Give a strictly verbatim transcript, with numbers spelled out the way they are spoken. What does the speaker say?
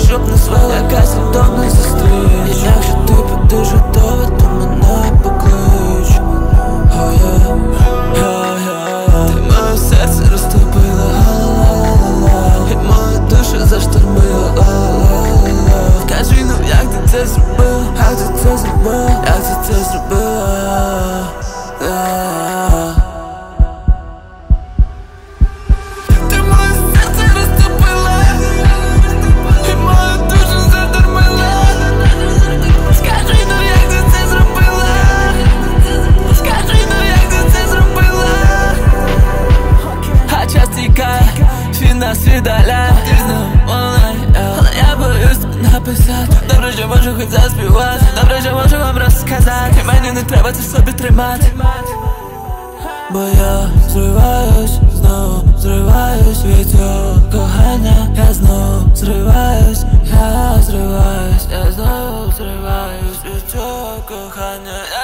щоб не звела якась рандомна зустріч. І якщо ти будеш готова, то мене поклич. Oh yeah, yeah, yeah. Ти моє серце розтопила, ла-ла-ла-ла-ла. І мою душу заштормила, ла-ла-ла-ла. Скажи, ну як ти це зробила, як ти це зробила, як ти це зробила. Нас віддаляє, ти знову онлайн, але я боюсь тобі написати. Добре, що можу хоч заспівати, добре, що можу вам розказати. Мені не треба це собі тримати. Бо я зриваюсь, знову зриваюсь від цього кохання. Я знову зриваюсь, я зриваюсь, я знову зриваюсь від цього кохання.